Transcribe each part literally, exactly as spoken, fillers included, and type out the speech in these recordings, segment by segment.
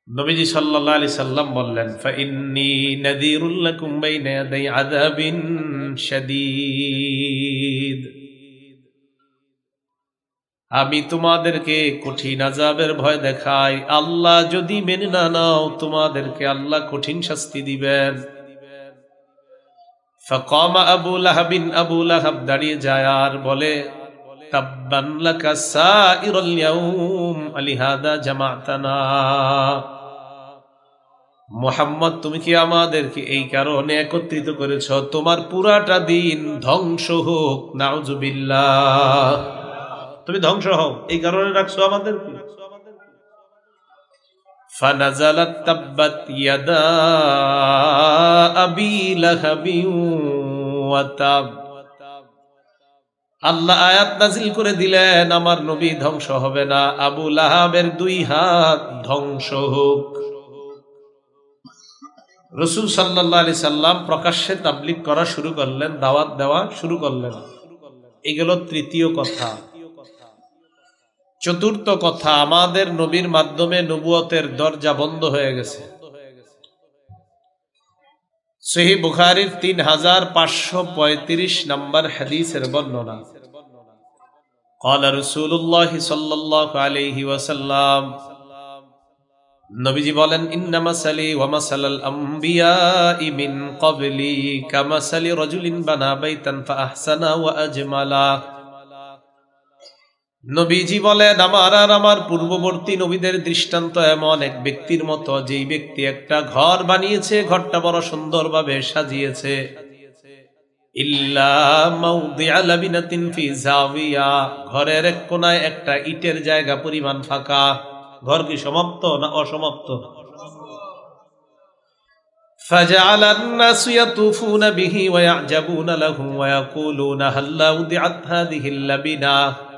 নবীজি সাল্লাল্লাহু আলাইহি সাল্লাম বললেন, ফাইন্নী নাযীরুল লাকুম বাইনা ইয়াদাই আযাবিন শাদীদ, আমি তোমাদেরকে কঠিন আযাবের ভয় দেখাই। আল্লাহ যদি মেনে না নাও, তোমাদেরকে আল্লাহ কঠিন শাস্তি দিবেন। ফাকামা আবু লাহাবিন, আবু লাহাব দাঁড়িয়ে যায় আর বলে, তাব্বান লাকা সাইরাল ইয়াউম আলিহাদা জামাতানা। মুহাম্মদ, তুমি কি আমাদেরকে এই কারণে একত্রিত করেছ? তোমার পুরাটা দিন ধ্বংস হোক, নাউজুবিল্লাহ। তুমি ধ্বংস হও, এই কারণে রাখছো আমাদেরকে। ফানাজালাত তাব্বাত ইয়াদা আবি লাহাবিন ওয়া তাব। আল্লাহ আয়াত নাজিল করে দিলেন, আমার নবী ধ্বংস হবে না, আবু লাহাবের দুই হাত ধ্বংস হোক। রাসূল সাল্লাল্লাহু আলাইহি সাল্লাম প্রকাশ্যে তাবলীগ করা শুরু করলেন, দাওয়াত দেওয়া শুরু করলেন। এগুলো তৃতীয় কথা। চতুর্থ কথা, আমাদের নবীর মাধ্যমে নবুয়তের দরজা বন্ধ হয়ে গেছে। সহিহ বুখারীর তিন হাজার পাঁচশো পঁয়ত্রিশ নম্বর হাদিসের বর্ণনা। ক্বালা রাসূলুল্লাহ সাল্লাল্লাহু আলাইহি ওয়াসাল্লাম, নবীজি বলেন, ইন্না মাসালি ওয়া মাসালাল আমবিয়াই মিন ক্বাবলি কামাসালি রাজুলিন বানা বাইতান ফাআহসানা ওয়া আজমালা। নবীজি বলেন, আমার আর আমার পূর্ববর্তী নবীদের দৃষ্টান্ত এমন এক ব্যক্তির মতো, যেই ব্যক্তি একটা ঘর বানিয়েছে, ঘরটা বড় সুন্দরভাবে সাজিয়েছে। ইল্লা মাউদিআ লাবিনাতিন ফি জাওিয়া, ঘরের এক কোণায় একটা ইটের জায়গা পরিমাণ ফাঁকা। ঘর কি সমাপ্ত না অসমাপ্ত? ফাজআলান নাসু ইয়াতুফুনা বিহি ওয়া ইয়াজাবুনা লাহু ওয়া ইয়াকুলুনা হাল্লা উদিআত হাযিহিল লাবিনা।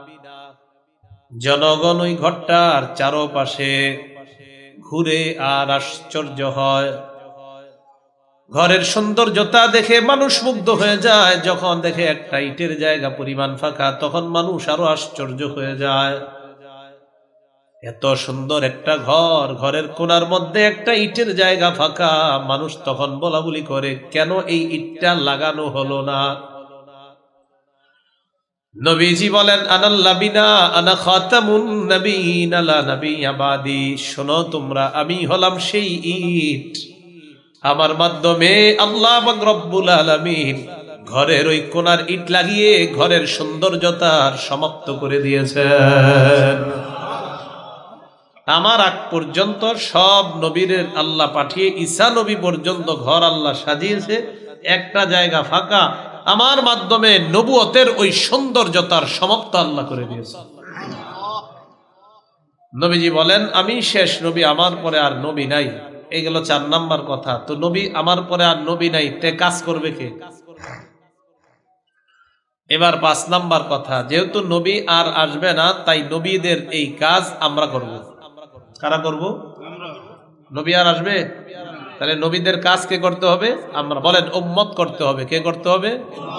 জনগণ ওই ঘরটার চারপাশে ঘুরে আর আশ্চর্য হয়। ঘরের সৌন্দর্যতা দেখে মানুষ মুগ্ধ হয়ে যায়। যখন দেখে একটা ইটের জায়গা পরিমাণ ফাঁকা, তখন মানুষ আরো আশ্চর্য হয়ে যায়। এত সুন্দর একটা ঘর, ঘরের কোণার মধ্যে একটা ইটের জায়গা ফাঁকা। মানুষ তখন বলা বলি করে, কেন এই ইটটা লাগানো হলো না? নবীজি বলেন, আনাল লাবিনা আনা খাতামুন নবিয়িন লা নাবিয়্যা বাদি। শোনো তোমরা, আমি হলাম সেই ইট, আমার মাধ্যমে আল্লাহ পাক রব্বুল আলামিন ঘরের ওই কোণার ইট লাগিয়ে ঘরের সৌন্দর্যতার সমাপ্ত করে দিয়েছেন। আমার আগ পর্যন্ত সব নবীদের আল্লাহ পাঠিয়ে ঈসা নবী পর্যন্ত ঘর আল্লাহ সাজিয়েছে, একটা জায়গা ফাঁকা। আমার মাধ্যমে নবুয়তের ওই সৌন্দর্যতার সমাপ্ত আল্লাহ করে দিয়েছে। নবীজি বলেন, আমি শেষ নবী, আমার পরে আর নবী নাই। এই গেল চার নাম্বার কথা। তো নবী আমার পরে আর নবী নাই, তে কাজ করবে কে? এবার পাঁচ নাম্বার কথা, যেহেতু নবী আর আসবে না, তাই নবীদের এই কাজ আমরা করব। কারা করব? নবী আর আসবে, তাহলে নবীদের কাজ কে করতে হবে? আমরা। বলেন, উম্মত করতে হবে। কে করতে হবে?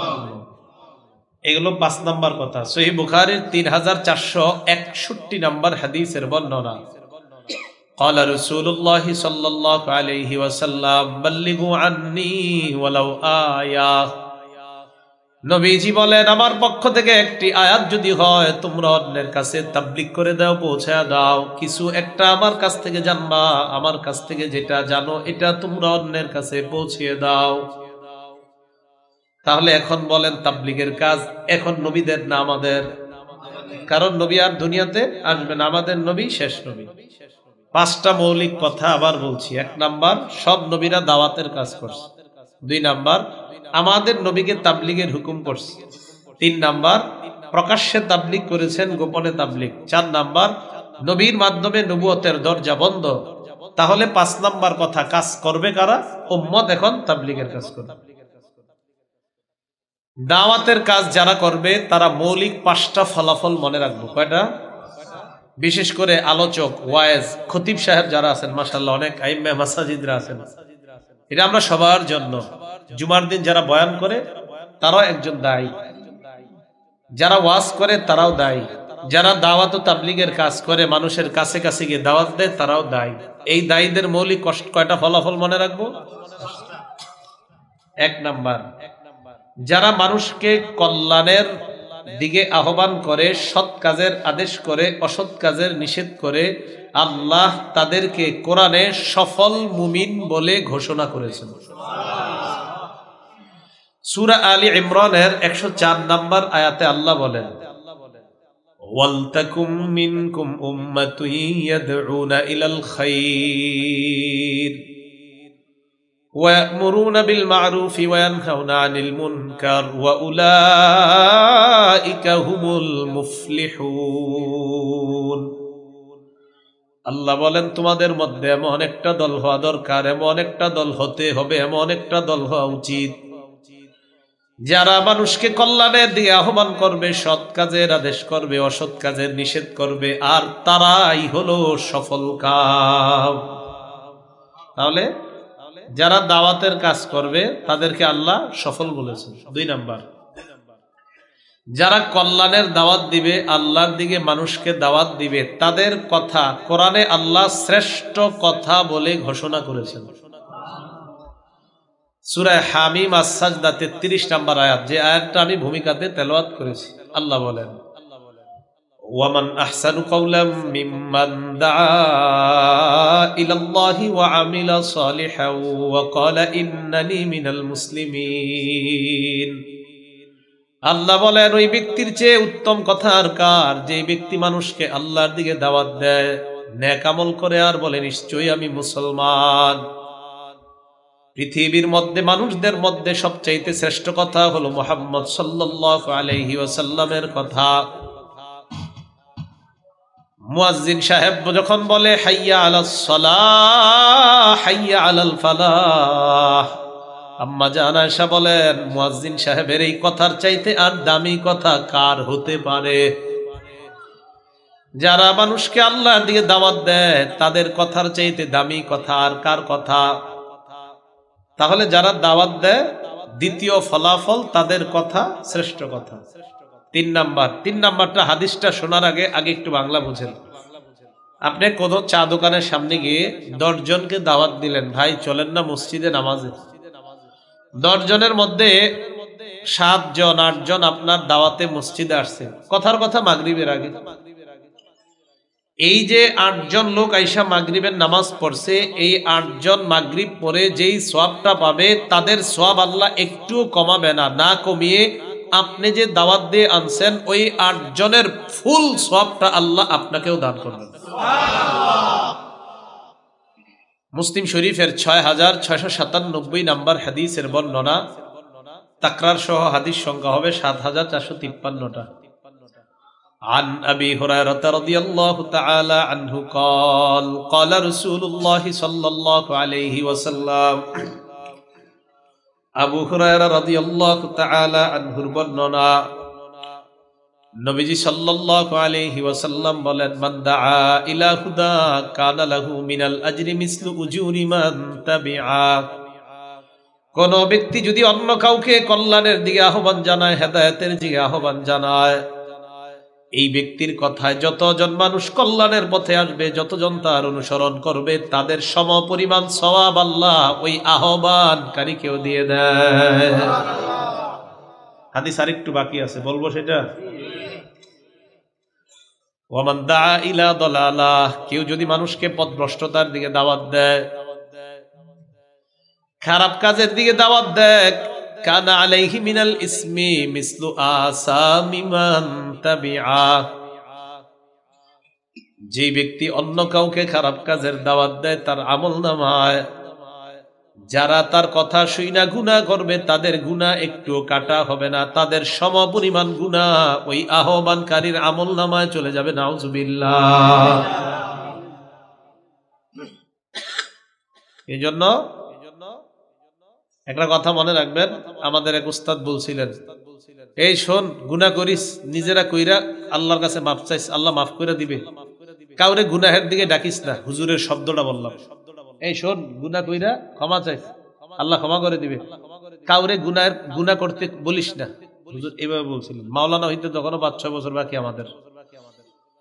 এগুলো পাঁচ নাম্বার কথা। সহিহ বুখারীর তিন হাজার চারশো একষট্টি নম্বর হাদিসের বর্ণনা। ক্বালা রাসূলুল্লাহ সাল্লাল্লাহু আলাইহি ওয়াসাল্লাম, বাল্লিগু আন্নী ওয়ালাউ আয়া। নবীজি বলেন, আমার পক্ষ থেকে একটি আয়াত যদি হয়, তোমরা অন্যের কাছে তাবলীগ করে দাও, পৌঁছায় দাও। কিছু একটা আমার কাছ থেকে জানবা, আমার কাছ থেকে যেটা জানো এটা তোমরা অন্যের কাছে পৌঁছিয়ে দাও। তাহলে এখন বলেন, তাবলীগের কাজ এখন নবীদের না আমাদের? কারণ নবী আর দুনিয়াতে আসবে না, আমাদের নবী শেষ নবী। পাঁচটা মৌলিক কথা আবার বলছি। এক নাম্বার, সব নবীরা দাওয়াতের কাজ করছে। দুই নাম্বার, আমাদের নবীকে তাবলীগের হুকুম করছে। তিন নাম্বার, প্রকাশ্যে তাবলীগ করেছেন, গোপনে তাবলীগ। চার নাম্বার, নবীর মাধ্যমে নবুয়তের দরজা বন্ধ। তাহলে পাঁচ নাম্বার কথা, কাজ করবে কারা? উম্মত এখন তাবলীগের কাজ করবে। দাওয়াতের কাজ যারা করবে তারা মৌলিক পাঁচটা ফলাফল মনে রাখবো। কয়টা? বিশেষ করে আলোচক, ওয়াইজ, খতিব সাহেব যারা আছেন, মাশাআল্লাহ অনেক আইম্মে মাসাজিদরা আছেন, এটা আমরা সবার জন্য। জুমার দিন যারা বয়ান করে তারাও একজন দায়ী, যারা ওয়াজ করে তারাও দায়ী, যারা দাওয়াত ও তাবলীগের কাজ করে, মানুষের কাছে কাছে গিয়ে দাওয়াত দেয়, তারাও দায়ী। এই দায়ীদের মৌলিক কয়টা ফলাফল মনে রাখবো? এক নাম্বার, যারা মানুষকে কল্যাণের দিকে আহ্বান করে, সৎ কাজের আদেশ করে, অসৎ কাজের নিষেধ করে, আল্লাহ তাদেরকে কোরআনে সফল মুমিন বলে ঘোষণা করেছেন। সূরা আলী ইমরানের একশো চার নম্বর আয়াতে আল্লাহ বলেন, ওয়ালতাকুম মিনকুম উম্মাতুন ইয়াদউনা ইলাল খায়র ওয়া ইয়া'মুরুনা বিল মা'রুফি ওয়া ইয়ানহাউনা আনিল মুনকার ওয়া উলাইকা হুমুল মুফলিহুন। আল্লাহ বলেন, তোমাদের মধ্যে এমন একটা দল হওয়া দরকার, এমন একটা দল হতে হবে, এমন একটা দল হওয়া উচিত যারা মানুষকে কল্যাণের দিকে আহ্বান করবে, সৎ কাজের আদেশ করবে, অসৎ কাজের নিষেধ করবে, আর তারাই হলো সফল কাম। তাহলে যারা দাওয়াতের কাজ করবে তাদেরকে আল্লাহ সফল বলেছেন। দুই নাম্বার, যারা কল্যাণের দাওয়াত দিবে, আল্লাহর দিকে মানুষকে দাওয়াত দিবে, তাদের কথা কোরআনে আল্লাহ শ্রেষ্ঠ কথা বলে ঘোষণা করেছেন। সূরা হামিম আস-সাজদা তেত্রিশ নম্বর আয়াত, যে আয়াতটা আমি ভূমিকাতে তেলাওয়াত করেছি, আল্লাহ বলেন, ওয়ামান আহসানু কাওলাম মিম্মান দাআ ইলাল্লাহি ওয়া আমিলা সালিহান ওয়া ক্বালা ইন্নানি মিনাল মুসলিমিন। আল্লাহ বলেন, ওই ব্যক্তির চেয়ে উত্তম কথা আর কার, যে ব্যক্তি মানুষকে আল্লাহর দিকে দাওয়াত দেয়, নেক আমল করে আর বলে নিশ্চয়ই আমি মুসলমান। পৃথিবীর মধ্যে মানুষদের মধ্যে সবচাইতে শ্রেষ্ঠ কথা হলো মুহাম্মদ সাল্লাল্লাহু আলাইহি ওয়াসাল্লামের কথা। মুয়াজ্জিন সাহেব যখন বলে হাইয়া আলাস সালাহ হাইয়া আলাল ফালাহ, আম্মা জান আয়েশা বলেন, মুয়াজ্জিন সাহেবের এই কথার চাইতে আর দামি কথা কার হতে পারে? যারা মানুষকে আল্লাহর দিকে দাওয়াত দেয়, তাদের কথার চাইতে দামি কথা আর কার কথা? তাহলে যারা দাওয়াত দেয়, দ্বিতীয় ফলাফল তাদের কথা শ্রেষ্ঠ কথা। তিন নাম্বার, তিন নাম্বারটা হাদিসটা শোনার আগে আগে একটু বাংলা বুঝেন। আপনি কোন চা দোকানের সামনে গিয়ে দশ জনকে দাওয়াত দিলেন, ভাই চলেন না মসজিদে নামাজে। দশ জনের মধ্যে সাত জন আট জন আপনার দাওয়াতে মসজিদে আসছে, কথার কথা মাগরিবের আগে। এই যে আটজন লোক আইসা মাগরিবের নামাজ পড়ছে, এই আটজন মাগরিব পরে যেই সওয়াবটা পাবে, তাদের সওয়াব আল্লাহ একটুও কমাবে না, না কমিয়ে আপনি যে দাওয়াত দিয়ে আনছেন ওই আটজনের ফুল সওয়াবটা আল্লাহ আপনাকেও দান করবেন। মুসলিম শরীফের ছয় হাজার ছয়শো সাতানব্বই নাম্বার হাদিসের বর্ণনা, তাকরার সহ হাদিস সংখ্যা হবে সাত হাজার চারশো তিপ্পান্নটা। عن أبي هريرة رضي الله تعالى عنه قال قال رسول الله صلى الله عليه وسلم আবু হুরায়রা রাদিয়াল্লাহু তাআলা আনহুর বর্ণনা, নবীজি সাল্লাল্লাহু আলাইহি ওয়াসাল্লাম বলেন, মান দাআ ইলা হুদা কানা লাহু মিনাল আজরি মিসলু উজুরি মান তাবিআ। কোন ব্যক্তি যদি অন্য কাউকে কল্যাণের দিকে আহ্বান জানায়, হেদায়েতের দিকে আহ্বান জানায়, এই ব্যক্তির কথায় যতজন মানুষ কল্যাণের পথে আসবে, যতজন তার অনুসরণ করবে, তাদের সমপরিমাণ সওয়াব আল্লাহ ওই আহ্বানকারীকেও দিয়ে দেয়। হাদিস আরেকটু বাকি আছে, বলবো সেটা। ওয়ামান দাআ ইলা দালালাহ, কেউ যদি মানুষকে পথভ্রষ্টতার দিকে দাওয়াত দেয়, খারাপ কাজের দিকে দাওয়াত দেয়, কানা আলাইহি মিনাল ইসমি মিসলু আসামি মান তাবিআ। যে ব্যক্তি অন্য কাউকে খারাপ কাজের দাওয়াত দেয়, তার আমলনামায় যারা তার কথা শুইনা গুনাহ করবে, তাদের গুনাহ একটু কাটা হবে না, তাদের সমপরিমাণ গুনাহ ওই আহ্বানকারীর আমলনামায় চলে যাবে। নাউজুবিল্লাহ। এজন্য একটা কথা মনে রাখবেন, আমাদের এক উস্তাদ বলছিলেন, এই শোন, গুনাহ করিস, নিজেরা কইরা আল্লাহর কাছে মাফ চাইস, আল্লাহ মাফ করে দিবে। কাউরে গুনাহের দিকে ডাকিস না, হুজুরের শব্দটা বললাম। এই শোন, গুনাহ কইরা ক্ষমা চাইস, আল্লাহ ক্ষমা করে দিবে। কাউরে গুনাহের গুনাহ করতে বলিস না, হুজুর এইভাবে বলছিলেন। মাওলানা হইতে তখনও পাঁচ ছয় বছর বাকি আমাদের।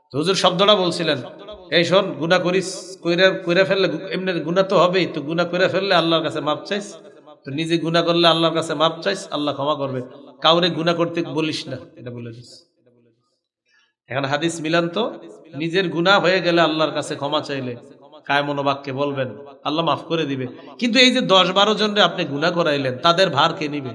তো হুজুর শব্দটা বলছিলেন, এই শোন, গুনাহ করিস, কইরা কইরা ফেললে এমনি গুনাহ তো হবেই, তো গুনাহ কইরা ফেললে আল্লাহর কাছে মাপ চাইস, তো নিজে গুনাহ করলে আল্লাহর কাছে মাপ চাইস, আল্লাহ ক্ষমা করবে, কাউরে গুনাহ করতে বলিস না, এটা বলে দিস। এখন হাদিস মিলান তো, নিজের গুনাহ হয়ে গেলে আল্লাহর কাছে ক্ষমা চাইলে কায় মনোবাক্যে বলবেন, আল্লাহ মাফ করে দিবে। কিন্তু এই যে দশ বারো জনরে আপনি গুনাহ করাইলেন, তাদের ভার কে নিবে?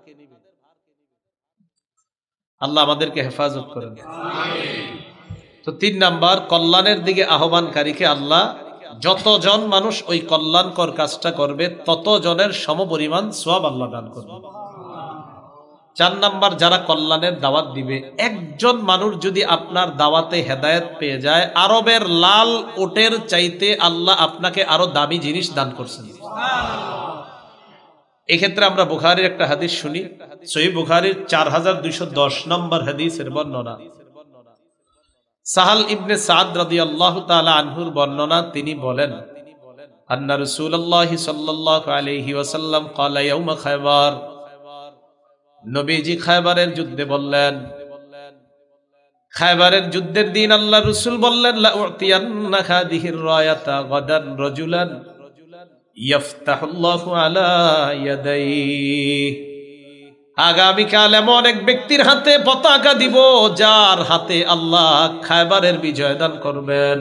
আল্লাহ আমাদেরকে হেফাজত করেন। তো তিন নাম্বার, কল্যাণের দিকে আহ্বানকারীকে আল্লাহ, যতজন মানুষ ওই কল্যাণকর কাজটা করবে তত জনের সমপরিমাণ সওয়াব আল্লাহ দান করবে। চার নাম্বার, যারা কল্যাণের দাওয়াত দিবে, একজন মানুষ যদি আপনার দাওয়াতে হেদায়েত পেয়ে যায়, আরবের লাল ওটের চাইতে আল্লাহ আপনাকে আরো দামি জিনিস দান করছেন। এক্ষেত্রে আমরা বুখারীর একটা হাদিস শুনি, সহিহ বুখারীর চার হাজার দুইশো দশ নম্বর হাদিসের বর্ণনা। সাহাল ইবনে সাদ রাদিয়াল্লাহু তাআলা আনহুর বর্ণনা, তিনি বলেন, আন্না রাসূলুল্লাহ সাল্লাল্লাহু আলাইহি ওয়াসাল্লাম ক্বালা ইয়াউমা খায়বার, নবীজি খায়বারের যুদ্ধে বললেন, খায়বারের যুদ্ধের দিন আল্লাহ রাসূল বললেন, লা উতিয়ান্না হাদিহির রায়াতা গাদান রাজুলান ইয়াফতাহুল্লাহু আলা ইয়াদাইহি, আগামীকাল এমন এক ব্যক্তির হাতে পতাকা দিব যার হাতে আল্লাহ খায়বারের বিজয় দান করবেন।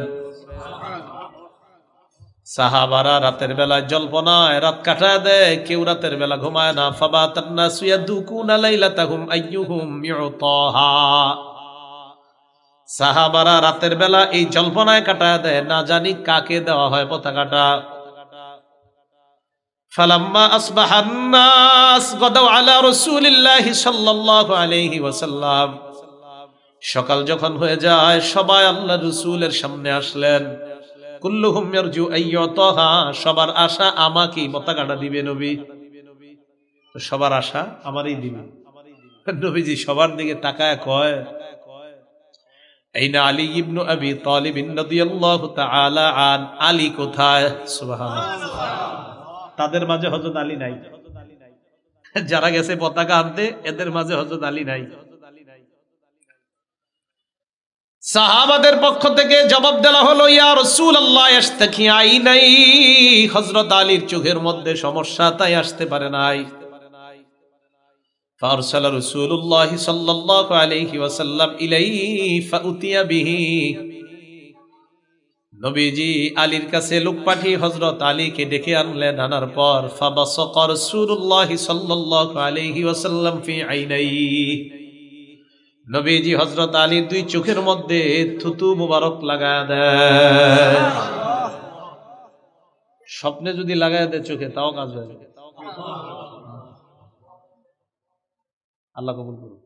সাহাবারা রাতের বেলায় জল্পনায় রাত কাটায় দেয়, কেউ রাতের বেলা ঘুমায় না। ফাবাতান নাসু ইয়াদুকুনা লাইলাতাহুম আইয়ুহুম ইউতাহা, সাহাবারা রাতের বেলা এই জল্পনায় কাটায় দেয়, না জানি কাকে দেওয়া হয় পতাকাটা। ফালাম্মা আসবাহান নাস গাদাউ আলা রাসূলিল্লাহি সাল্লাল্লাহু আলাইহি ওয়াসাল্লাম, সকাল যখন হয়ে যায় সবাই আল্লাহর রাসূলের সামনে আসলেন। কুল্লুহুম ইয়ারজু আইয়ুতাহা, সবার আশা আমাকে পতাকাটা দিবে নবী, সবার আশা আমারই দিবে। নবীজি সবার দিকে তাকায় কয়, আইনা আলী ইবনু আবি তালিব রাদিয়াল্লাহু তাআলা আন, আলী কোথায়? সুবহানাল্লাহ। তাদের মাঝে হযরত আলী নাই, যারা গেছে পতাকা আনতে এদের মাঝে হযরত আলী নাই। সাহাবাদের পক্ষ থেকে জবাব দেওয়া হলো, ইয়া রাসূলুল্লাহ ইশতাকি আইনাই, হযরত আলীর চোখের মধ্যে সমস্যা, তাই আসতে পারে নাই। ফারসালা রাসূলুল্লাহ সাল্লাল্লাহু আলাইহি ওয়াসাল্লাম ইলাইহি ফাউতিয়া বিহি, নবীজি আলীর কাছে লোক পাঠিয়ে হযরত আলীকে ডেকে আনলেন। আনার পর ফাবাসাকা রাসূলুল্লাহ সাল্লাল্লাহু আলাইহি ওয়াসাল্লাম ফি আইনাইহি, নবীজি হযরত আলীর দুই চোখের মধ্যে থুতু মুবারক লাগায় দেয়। স্বপ্নে যদি লাগায় দেয় চোখে, তাও কাজ হয়ে যাবে। আল্লাহ কবুল করুন।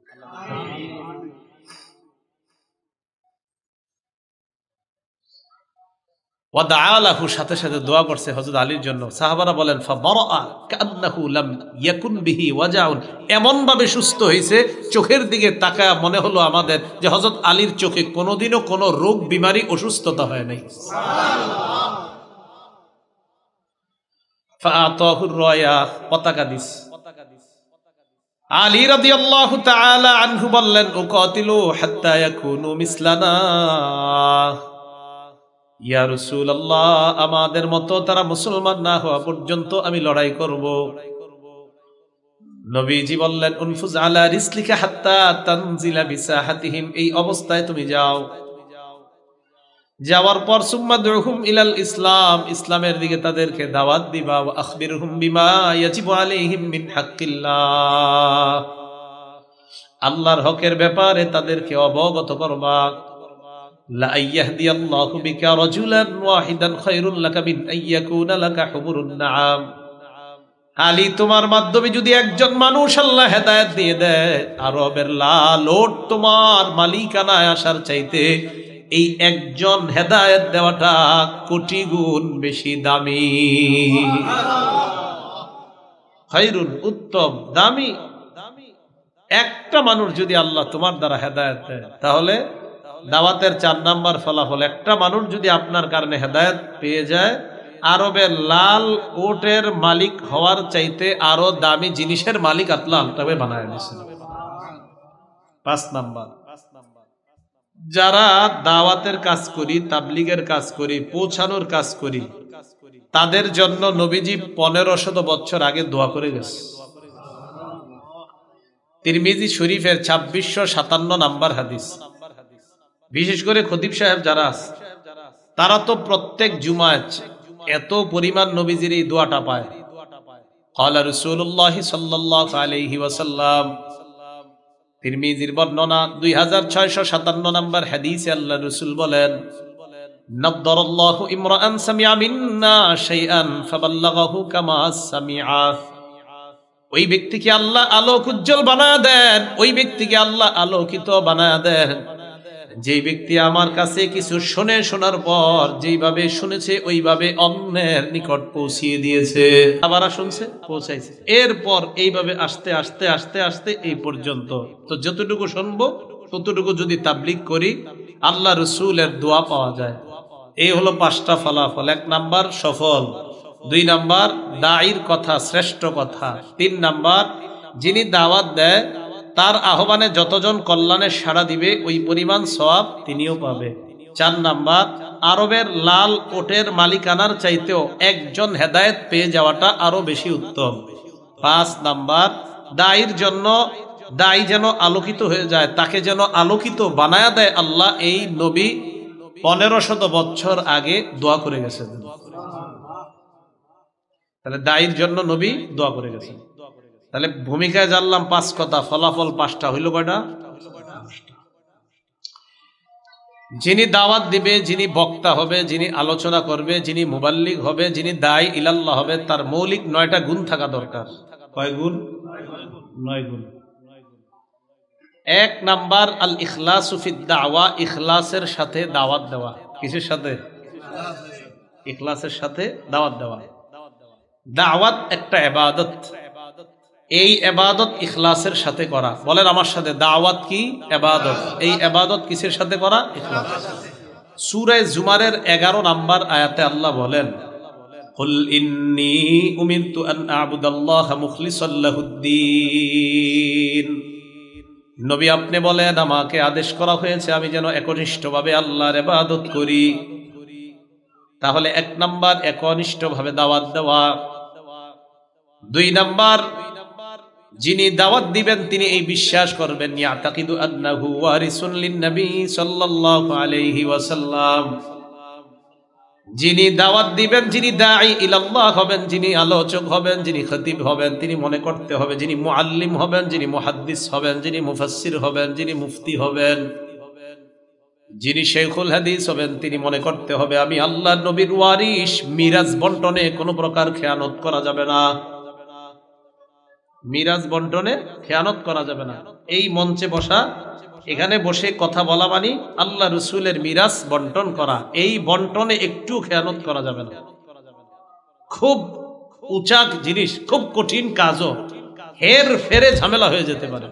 ওয়াদাআলাহু, সাথে সাথে দোয়া করছে হযরত আলীর জন্য। সাহাবারা বলেন, ফাবারাআ কান্নাহু লাম ইয়াকুন বিহি ওয়াজাউন, এমন ভাবে সুস্থ হয়েছে, চোখের দিকে তাকায় মনে হলো আমাদের যে হযরত আলীর চোখে কোনোদিনও কোনো রোগ বিমারি অসুস্থতা হয় নাই। সুবহানাল্লাহ। ফাআতাহুর রায়া, পতাকা দিস। আলী রাদিয়াল্লাহু তাআলা আনহু বললেন, উকাতিলু হাত্তা ইয়াকুনু মিসলানা, ইয়া রাসূলুল্লাহ, আমাদের মতো তারা মুসলমান না হওয়া পর্যন্ত আমি লড়াই করব। নবীজি বললেন, উনফুজ আলা রিসলিকা হাত্তা তানজিলা বিসাহাতিহিম, এই অবস্থায় তুমি যাও। যাওয়ার পর সুম্মা দুহুম ইলাল ইসলাম, ইসলামের দিকে তাদেরকে দাওয়াত দিবা। ওয়া আখবিরহুম বিমা ইয়াজিবু আলাইহিম মিন হাক্কিল্লাহ, আল্লাহর হকের ব্যাপারে তাদেরকে অবগত করবা। লা ইয়াহদিয়াল্লাহু বিকা রাজুলান ওয়াহিদান খায়রুল লাকা মিন আইয়াকুনা লাকা হুমুরুন নাআম, আলী তোমার মাধ্যমে যদি একজন মানুষ আল্লাহ হেদায়েত দিয়ে দেয়, আরবের লাল ওট তোমার মালিকানায় আসার চাইতে এই একজন হেদায়েত দেওয়াটা কোটি গুণ বেশি দামি। খায়রুন, উত্তম, দামি। একটা মানুষ যদি আল্লাহ তোমার দ্বারা হেদায়েত দেয়, তাহলে দাওয়াতের চার নাম্বার ফলাফল, একটা মানুষ যদি আপনার কারণে হেদায়েত পেয়ে যায়, আরবের লাল ওটের মালিক হওয়ার চাইতে আরো দামি জিনিসের মালিক আল্লাহ তবে বানায় দিয়েছেন। পাঁচ নাম্বার, যারা দাওয়াতের কাজ করি, তাবলিগের কাজ করি, পৌঁছানোর কাজ করি, তাদের জন্য নবীজি পনেরো শত বছর আগে দোয়া করে গেছে। তিরমিজি শরীফের ছাব্বিশশো সাতান্ন নাম্বার হাদিস। বিশেষ করে খতিব সাহেব যারা আছে, তারা তো প্রত্যেক জুমায় এত পরিমাণ নবীজির এই দোয়াটা পায়। ক্বালা রাসূলুল্লাহ সাল্লাল্লাহু আলাইহি ওয়াসাল্লাম, তিরমিজির বর্ণনা দুই হাজার ছয়শো সাতান্ন নম্বর হাদিসে আল্লাহ রাসূল বলেন, নাদ্দারাল্লাহু ইমরাআন সামিআ মিন্না শাইআন ফাবাল্লাগাহু কামা সামিআ। ওই ব্যক্তিকে আল্লাহ আলোক উজ্জ্বল বানায় দেন, ওই ব্যক্তিকে আল্লাহ আলোকিত বানায় দেন যেই ব্যক্তি আমার কাছে কিছু শুনে, শোনার পর যেইভাবে শুনেছে ওইভাবে অন্যের নিকট পৌঁছিয়ে দিয়েছে। আবার শুনছে, পৌঁছাইছে, এরপর এইভাবে আস্তে আস্তে আস্তে আস্তে এই পর্যন্ত। তো যতটুকু শুনবো ততটুকু যদি তাবলীগ করি, আল্লাহ রসুলের দোয়া পাওয়া যায়। এই হলো পাঁচটা ফলাফল। এক নাম্বার সফল, দুই নাম্বার দায়ীর কথা শ্রেষ্ঠ কথা, তিন নাম্বার যিনি দাওয়াত দেয় তার আহ্বানে যতজন কল্যাণে সাড়া দিবে ওই পরিমাণ সওয়াব তিনিও পাবে। চার নাম্বার আরবের লাল ওটের মালিকানার চাইতেও একজন হেদায়েত পেয়ে যাওয়াটা আরো বেশি উত্তম। পাঁচ নাম্বার দায়ীর জন্য, দায়ী যেন আলোকিত হয়ে যায়, তাকে যেন আলোকিত বানায়া দেয় আল্লাহ। এই নবী পনেরো শত বছর আগে দোয়া করে গেছেন। তাহলে দায়ীর জন্য নবী দোয়া করে গেছেন। তাহলে ভূমিকায় জানলাম পাঁচ কথা, ফলাফল পাঁচটা। হইল কয়টা? যিনি দাওয়াত দিবে, যিনি বক্তা হবে, যিনি আলোচনা করবে, যিনি মুবাল্লিগ হবে, যিনি দায়ী ইলাল্লাহ হবে, তার মৌলিক নয়টা গুণ থাকা দরকার। কয় গুণ? নয় গুণ। এক নাম্বার আল ইখলাসু ফিদ দাওয়া, ইখলাসের সাথে দাওয়াত দেওয়া। কিসের সাথে? ইখলাসের সাথে দাওয়াত দেওয়া। দাওয়াত একটা ইবাদত, এই ইবাদত ইখলাসের সাথে করা। বলেন আমার সাথে, দাওয়াত কি? ইবাদত। এই ইবাদত কিসের সাথে করা? ইখলাস। সূরা জুমারের এগারো নাম্বার আয়াতে আল্লাহ বলেন, কুল ইন্নী উমিরতু আন আ'বুদাল্লাহা মুখলিসাল লাহুদ্দীন। নবী আপনি বলেন, আমাকে আদেশ করা হয়েছে আমি যেন একনিষ্ঠভাবে আল্লাহর ইবাদত করি। তাহলে এক নাম্বার একনিষ্ঠভাবে দাওয়াত দেওয়া। দুই নাম্বার যিনি দাওয়াত দিবেন তিনি এই বিশ্বাস করবেন, ইয়াতাকিদু আন্নাহু ওয়ারিসুন লিন-নবী সাল্লাল্লাহু আলাইহি ওয়াসাল্লাম। যিনি দাওয়াত দিবেন, যিনি দাঈ ইলাল্লাহ হবেন, যিনি আলোচক হবেন, যিনি খতিব হবেন, তিনি মনে করতে হবে, যিনি মুআল্লিম হবেন, যিনি মুহাদ্দিস হবেন, যিনি মুফাসসির হবেন, যিনি মুফতি হবেন, যিনি শেখুল হাদিস হবেন, তিনি মনে করতে হবে আমি আল্লাহর নবীর ওয়ারিস। মিরাজ বন্টনে কোনো প্রকার খেয়ানত করা যাবে না। মিরাজ বন্টনে খেয়ানত করা যাবে না। এই মঞ্চে বসা, এখানে বসে কথা বলা মানে আল্লাহ রসুলের মিরাজ বন্টন করা। এই বন্টনে একটু খেয়ানত করা যাবে না। খুব উঁচা জিনিস, খুব কঠিন কাজও হের ফেরে ঝামেলা হয়ে যেতে পারে।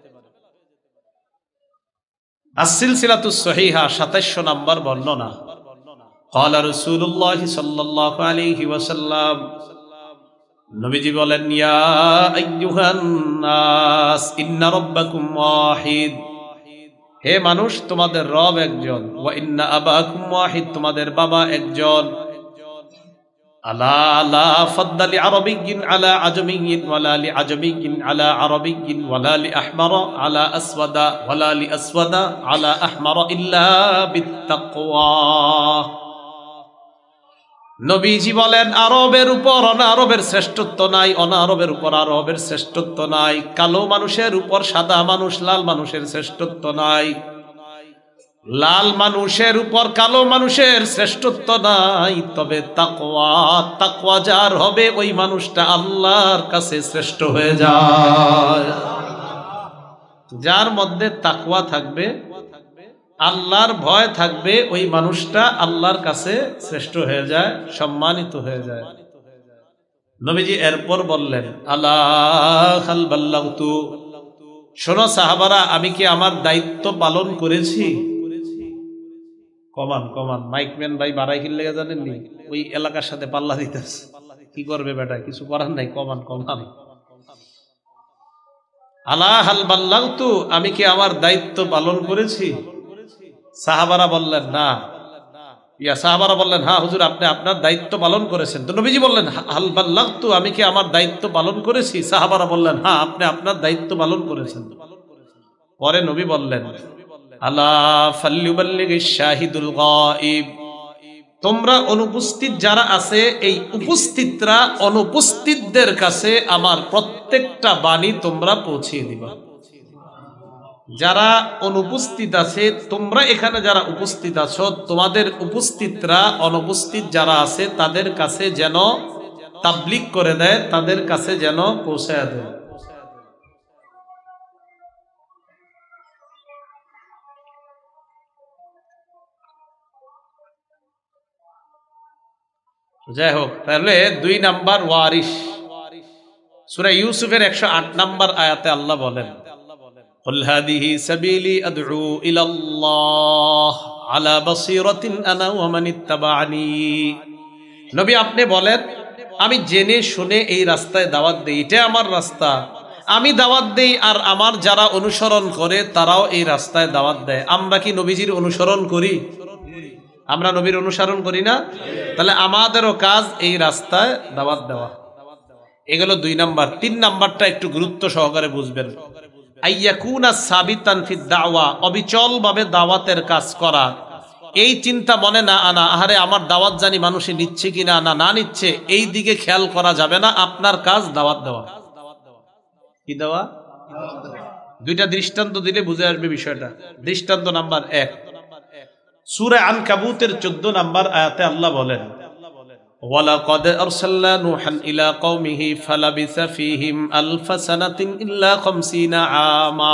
আস-সিলসিলাতুস সহিহা সাতাইশশো নাম্বার বর্ণনা। ক্বালা রাসূলুল্লাহ সাল্লাল্লাহু আলাইহি ওয়াসাল্লাম, নবীজি বলেন, ইয়া আইয়ুহান নাস ইন্না রাব্বাকুম ওয়াহিদ। হে মানুষ, তোমাদের রব একজন। ওয়া ইন্না আবাকুম ওয়াহিদ, তোমাদের বাবা একজন। আলা আলা ফাদ্দালি আরাবিয়্যিন আলা আজমিয়্যিন ওয়ালা লি আজমিয়্যিন আলা আরাবিয়্যিন ওয়ালা লি আহমারা আলা আসওয়াদা ওয়ালা লি আসওয়াদা আলা আহমারা ইল্লা বিত্তাকওয়া। নবীজি বলেন, আরবের উপর অনারবের শ্রেষ্ঠত্ব নাই, অনারবের উপর আরবের শ্রেষ্ঠত্ব নাই, কালো মানুষের উপর সাদা মানুষ, লাল মানুষের শ্রেষ্ঠত্ব নাই, লাল মানুষের উপর কালো মানুষের শ্রেষ্ঠত্ব নাই। তবে তাকওয়া, তাকওয়া যার হবে ওই মানুষটা আল্লাহর কাছে শ্রেষ্ঠ হয়ে যায়। যার মধ্যে তাকওয়া থাকবে, আল্লাহর ভয় থাকবে, ওই মানুষটা আল্লাহর কাছে শ্রেষ্ঠ হয়ে যায়, সম্মানিত হয়ে যায়। নবীজি এরপর বললেন, আলা হাল বাল্লাগতু, শোনো সাহাবারা, আমি কি আমার দায়িত্ব পালন করেছি? কমান কমান মাইকম্যান ভাই বাড়াই কিনলে জানেননি, ওই এলাকার সাথে পাল্লা দিতেছে। কি করবে বেটা, কিছু করার নাই, কমান কমান। আলা হাল বাল্লাগতু, আমি কি আমার দায়িত্ব পালন করেছি? সাহাবারা বললেন না, ইয়া সাহাবারা বললেন হ্যাঁ হুজুর, আপনি আপনার দায়িত্ব পালন করেছেন। তো নবীজি বললেন হাল বাল্লাগতু, আমি কি আমার দায়িত্ব পালন করেছি? সাহাবারা বললেন হ্যাঁ, আপনি আপনার দায়িত্ব পালন করেছেন। পরে নবী বললেন আলা ফাল্যুবাল্লিগিশ শাহিদুল গায়ব, তোমরা অনুপস্থিত যারা আছে, এই উপস্থিতরা অনুপস্থিতদের কাছে আমার প্রত্যেকটা বাণী তোমরা পৌঁছিয়ে দিবা। যারা অনুপস্থিত আছে, তোমরা এখানে যারা উপস্থিত আছো, তোমাদের উপস্থিতরা অনুপস্থিত যারা আছে তাদের কাছে যেন তাবলীগ করে দেয়, তাদের কাছে যেন পৌঁছায় দেয়। যাই হোক, তাহলে দুই নাম্বার ওয়ারিস, সূরা ইউসুফের একশো আট নাম্বার আয়াতে আল্লাহ বলেন কুল হাদিহি সাবিলি আদউ ইলাল্লাহ আলা বাসীরাতিন আনা ওয়া মান ইত্তাবা'আনি। নবী আপনি বলেন আমি জেনে শুনে এই রাস্তায় দাওয়াত দেই, এটা আমার রাস্তা, আমি দাওয়াত দেই আর আমার যারা অনুসরণ করে তারাও এই রাস্তায় দাওয়াত দেয়। আমরা কি নবীজির অনুসরণ করি? আমরা নবীর অনুসরণ করি না? তাহলে আমাদেরও কাজ এই রাস্তায় দাওয়াত দেওয়া। এগুলো দুই নাম্বার। তিন নাম্বারটা একটু গুরুত্ব সহকারে বুঝবেন। আইয়াকুনা সাবিতান ফিদ দাওয়া, অবিচল ভাবে দাওয়াতের কাজ করা। এই চিন্তা মনে না আনা, আহারে আমার দাওয়াত জানি মানুষে নিচ্ছে কিনা, না না নিচ্ছে, এই দিকে খেয়াল করা যাবে না। আপনার কাজ দাওয়াত দেওয়া। কি দেওয়া? দুইটা দৃষ্টান্ত দিলে বুঝে আসবে বিষয়টা। দৃষ্টান্ত নাম্বার এক, সূরা আনকাবুতের চোদ্দ নাম্বার আয়াতে আল্লাহ বলেন ওয়ালাকাদ আরসালনা নূহান ইলা কওমিহি ফালাবিসা ফীহিম আলফা সানাতিন ইল্লা খামসিনা আমা।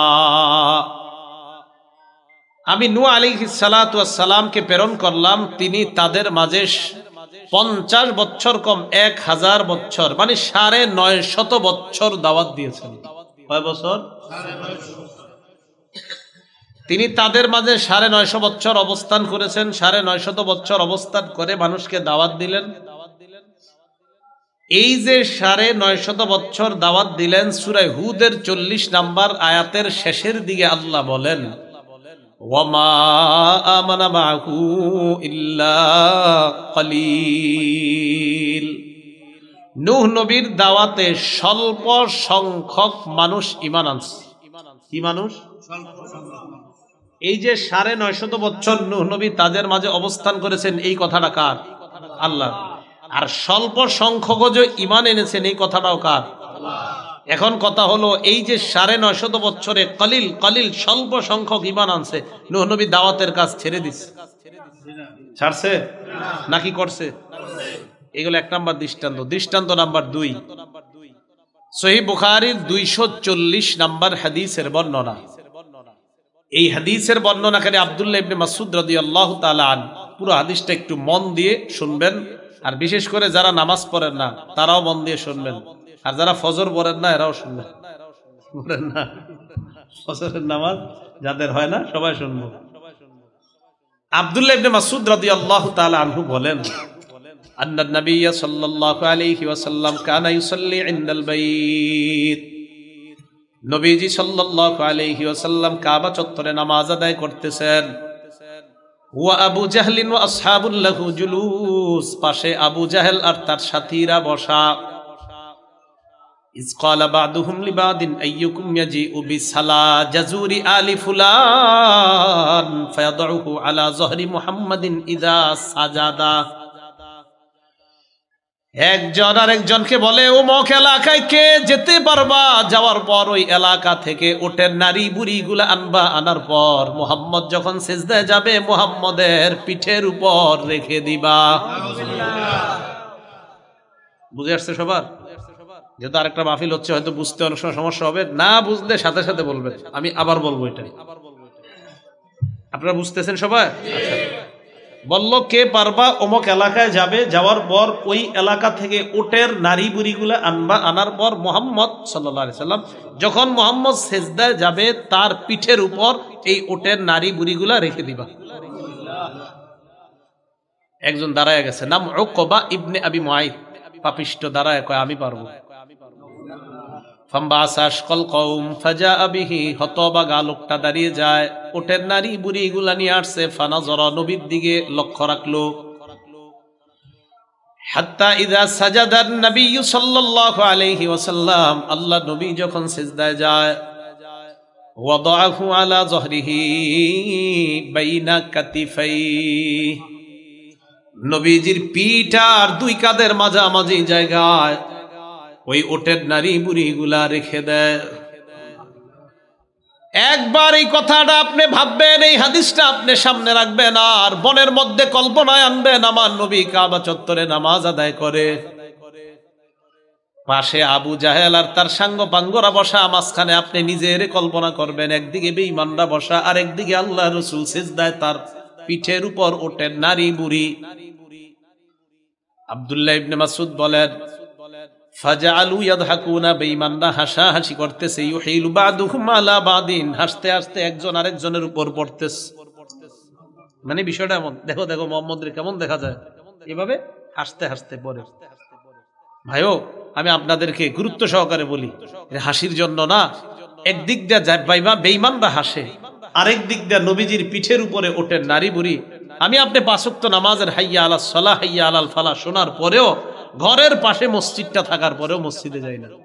আমি নূহ আলাইহিস সালাতু ওয়াস সালামকে প্রেরণ করলাম, তিনি তাদের মাঝে পঞ্চাশ বছর কম এক হাজার বছর, মানে সাড়ে নয় শত বছর দাওয়াত দিয়েছেন। কয় বছর? তিনি তাদের মাঝে সাড়ে নয়শো বছর অবস্থান করেছেন। সাড়ে নয়শত বছর অবস্থান করে মানুষকে দাওয়াত দিলেন। এই যে সাড়ে নয়শত বছর দাওয়াত দিলেন, সূরা হুদের চল্লিশ নাম্বার আয়াতের শেষের দিকে আল্লাহ বলেন ওয়ামা আমানা মাহু ইল্লা কলিল। নূহ নবীর দাওয়াতে স্বল্প সংখ্যক মানুষ ঈমান আনছে। কি মানুষ? এই যে সাড়ে নয়শত বছর নূহ নবী তাদের মাঝে অবস্থান করেছেন, এই কথাটা কার? আল্লাহ। আর স্বল্প সংখ্যক যে ঈমান এনেছেন, এই কথাটাও কার? এখন কথা হলো, এই যে সাড়ে নয়শত বছরে কলিল কলিল স্বল্প সংখ্যক ঈমান আনছে, নূহ নবী দাওয়াতের কাজ ছেড়ে দিচ্ছে? ছাড়ছে নাকি করছে? এগুলো এক নাম্বার দৃষ্টান্ত। দৃষ্টান্ত নাম্বার দুই, সহিহ বুখারীর দুইশো চল্লিশ নাম্বার হাদিসের বর্ণনা। এই হাদিসের বর্ণনাকারী আব্দুল্লাহ ইবনে মাসউদ রাদিয়াল্লাহু তাআলা আনহু। পুরো হাদিসটা একটু মন দিয়ে শুনবেন, আর বিশেষ করে যারা নামাজ পড়েন না তারাও মন দিয়ে শুনবেন, আর যারা ফজর পড়েন না এরাও শুনবেন। পড়েন না ফজরের নামাজ যাদের হয় না সবাই শুনবো। আব্দুল্লাহ ইবনে মাসউদ রাদিয়াল্লাহু তাআলা আনহু বলেন আন্না নবী সাল্লাল্লাহু আলাইহি ওয়াসাল্লাম কানা ইউসাল্লি ইনদাল বাইত। নবীজি সাল্লাল্লাহু আলাইহি ওয়াসাল্লাম কাবা চত্বরে নামাজ আদায় করতেছেন। ওয়া আবু জাহলিন ওয়া আসহাবুল লাহু জুলুস, পাশে আবু জাহেল আর তার সাথীরা বসা। ইজ ক্বালা বা'দুহুম লিবাদিন আইয়ুকুম ইয়াজিউ বিসালা জাজুরি আলি ফুলান ফায়াদউহু আলা যহরি মুহাম্মাদিন ইযা সাজাদা। একজন আর একজনকে বলে, অমুক এলাকায় কে যেতে পারবা? যাওয়ার পর ওই এলাকা থেকে ওটের নারী বুড়ি গুলা আনবা, আনার পর মুহাম্মদ যখন সিজদায় যাবে মুহাম্মদের পিঠের উপর রেখে দিবা। বুঝে আসছে সবার? যেহেতু আরেকটা মাহফিল হচ্ছে, হয়তো বুঝতে অনেক সময় সমস্যা হবে, না বুঝলে সাথে সাথে বলবেন, আমি আবার বলবো এটা। আপনারা বুঝতেছেন সবাই? বলল কে পারবা? অমুক এলাকায় যাবে, যাওয়ার পর ওই এলাকা থেকে ওটের নারী বুড়িগুলা আনবা, আনার পর মুহাম্মদ সাল্লাল্লাহু আলাইহি সাল্লাম যখন মুহাম্মদ সিজদায় যাবে তার পিঠের উপর এই ওটের নারী বুড়িগুলা রেখে দিবা। একজন দাঁড়ায় গেছে, নাম উকবা ইবনে আবি মুআইদ, পাপিষ্ট দাঁড়ায় কয় আমি পারবো। ফাম্বাসাশকাল কওম ফাজাআ বিহি, হতবাগা লোকটা দাঁড়িয়ে যায়, ওটের নারী বুড়ি এগুলা নিয়ে আসছে। ফানাজরা, নবীর দিকে লক্ষ্য রাখলো। হাত্তা ইযা সাজাদান নবী সাল্লাল্লাহু আলাইহি ওয়াসাল্লাম, আল্লাহ নবী যখন সিজদায় যায়, ওয়াদাহু আলা যহরিহি বাইনা কাতিফাই, নবীজির পিঠ আর দুই কাঁধের মাঝামাঝি জায়গায় ওই ওটের নারী বুড়িগুলা রেখে দেয়। একবার এই কথাটা আপনি ভাববেন, এই হাদিসটা আপনি সামনে রাখবেন, আর বনের মধ্যে কল্পনায় আনবেন আমার নবী কাবা চত্বরে নামাজ আদায় করে, পাশে আবু জাহেল আর তার সাঙ্গ পাঙ্গরা বসা, মাঝখানে আপনি নিজের কল্পনা করবেন, একদিকে বেঈমানরা বসা আর একদিকে আল্লাহ রাসূল সিজদায়, তার পিঠের উপর ওটের নারী বুড়ি। আব্দুল্লাহ ইবনে মাসউদ বলেন, ফাজআলু ইয়াদহাকুনা, বেঈমানরা হাসাহাসি করতেছে, ইউহিলু বাদুহুম আলা বাদিন, হাসতে হাসতে একজন আরেকজনের উপর পড়তেছে। মানে বিষয়টা এমন, দেখো দেখো মুহাম্মদরে কেমন দেখা যায়, এভাবে হাসতে হাসতে পড়ে। ভাইও, আমি আপনাদেরকে গুরুত্ব সহকারে বলি, হাসির জন্য না, একদিক দিয়ে যায় বেঈমানরা হাসে, আরেক দিক দিয়ে নবীজির পিঠের উপরে ওঠেন নারী বুড়ি। আমি আপনি পাঁচ ওয়াক্ত নামাজের হাইয়া আলাস সালাহ হাইয়া আলাল ফালাহ শোনার পরেও, ঘরের পাশে মসজিদটা থাকার পরেও মসজিদে যাই না।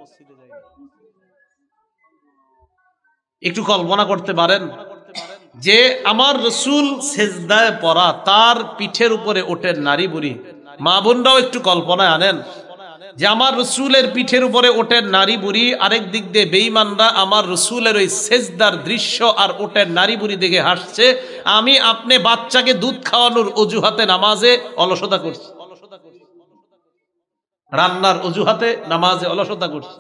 একটু কল্পনা করতে পারেন যে আমার রাসূল সিজদায় পড়া, তার পিঠের উপরে ওঠেন নারী বুড়ি। মা বোনরাও একটু কল্পনায় আনেন যে আমার রাসূলের পিঠের উপরে ওঠেন নারী বুড়ি, আরেক দিক দিয়ে বেঈমানরা আমার রাসূলের ওই সিজদার দৃশ্য আর ওঠেন নারী বুড়ি দেখে হাসছে। আমি আপনি বাচ্চাকে দুধ খাওয়ানোর অজুহাতে নামাজে অলসতা করছি, রান্নার অজুহাতে নামাজে অলসতা করছি।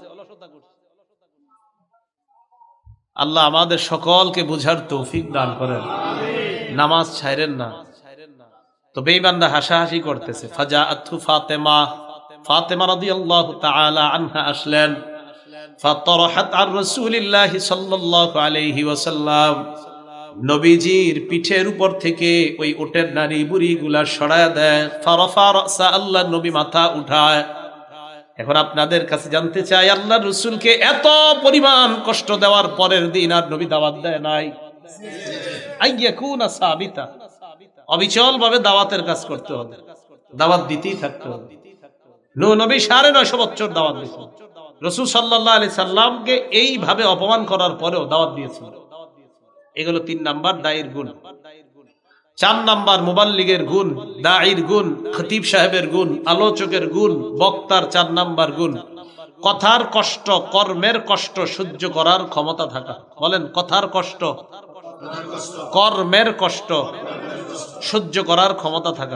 আল্লাহ আমাদের সকলকে বুঝার তৌফিক দান করেন, নামাজ ছাইরেন না। তো বেঈমানরা হাসাহাসি করতেছে। ফাজাআতহু ফাতেমা, ফাতেমা রাদিয়াল্লাহু তাআলা আনহা আসলেন। ফাতারাহাত আর রাসূলিল্লাহি সাল্লাল্লাহু আলাইহি ওয়াসাল্লাম, নবীজির পিঠের উপর থেকে ওই ওটের নারী বুড়িগুলা সরায়া দেয়। ফারাফা রাসা, আল্লাহ নবী মাথা উঠায়। এখন আপনাদের কাছে জানতে চাই, আল্লাহ রাসূলকে এত পরিমাণ কষ্ট দেওয়ার পরের দিন আর নবী দাওয়াত দেয় নাই? আইয়াকুনা সাবিতা, অবিচল ভাবে দাওয়াতের কাজ করতে হবে, দাওয়াত দিতেই থাকতে হবে। নূহ নবী সাড়ে নয়শো বছর দাওয়াত দিয়েছেন, রাসূল সাল্লাল্লাহু আলাইহি সাল্লামকে এইভাবে অপমান করার পরেও দাওয়াত দিয়েছেন। এগুলো তিন নাম্বার দায়ীর গুণ। চার নাম্বার মুবাল্লিগের গুণ, দাঈর গুণ, খতিব সাহেবের গুণ, আলোচকের গুণ, বক্তার চার নাম্বার গুণ, কথার কষ্ট, কর্মের কষ্ট সহ্য করার ক্ষমতা থাকা। বলেন, কথার কষ্ট, কর্মের কষ্ট সহ্য করার ক্ষমতা থাকা।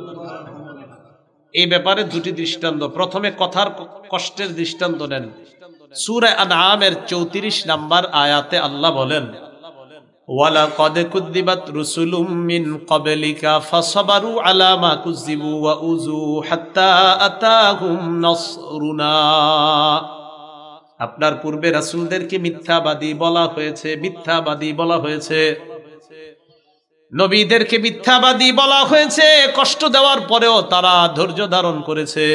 এই ব্যাপারে দুটি দৃষ্টান্ত। প্রথমে কথার কষ্টের দৃষ্টান্ত নেন। সূরা আনআমের চৌত্রিশ নাম্বার আয়াতে আল্লাহ বলেন, ওয়ালাকাদ কুযযিবাত রুসুলুম মিন ক্বাবলিকা ফাসাবারু আলা মা কুযযিবু ওয়া উযু হাত্তা আতাহুম নাসরুনা। আপনার পূর্বে রাসূলদেরকে মিথ্যাবাদী বলা হয়েছে, মিথ্যাবাদী বলা হয়েছে, নবীদেরকে মিথ্যাবাদী বলা হয়েছে, কষ্ট দেওয়ার পরেও তারা ধৈর্য ধারণ করেছে।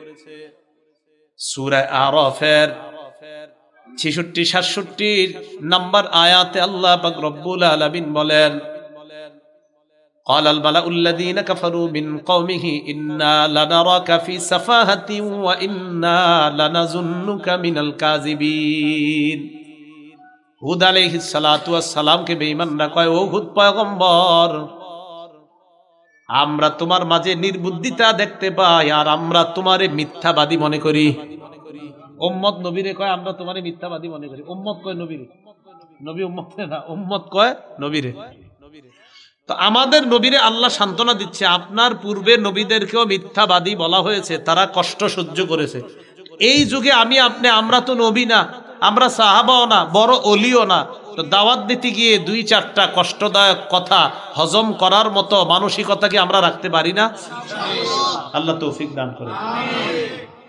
সূরা আরাফের ছেষট্টি সাতষট্টি নাম্বার আয়াতে আল্লাহ পাক রব্বুল আলামিন বলেন, ক্বালাল মালাউল্লাযীনা কাফারু মিন কওমিহি ইন্না লানারাকা ফি সাফাহাতিন ওয়া ইন্না লানাযুন্নুকা মিনাল কাযিবিন। হুদ আলাইহিস সালাতু ওয়াস সালামকে বেঈমানরা কয়, ও হুদ পয়গম্বর, আমরা তোমার মাঝে নির্বুদ্ধিতা দেখতে পাই, আর আমরা তোমারে মিথ্যাবাদী মনে করি। উম্মত নবীরে কয়, আমরা তোমারে মিথ্যাবাদী মনে করি। উম্মত কয় নবীরে, নবী উম্মত না, উম্মত কয় নবীরে। তো আমাদের নবীরে আল্লাহ সান্ত্বনা দিচ্ছে, আপনার পূর্বে নবীদেরকেও মিথ্যাবাদী বলা হয়েছে, তারা কষ্ট সহ্য করেছে। এই যুগে আমি আপনি, আমরা তো নবী না, আমরা সাহাবাও না, বড় ওলিও না, তো দাওয়াত দিতে গিয়ে দুই চারটা কষ্টদায়ক কথা হজম করার মতো মানসিকতা কি আমরা রাখতে পারি না? আল্লাহ তৌফিক দান করেন।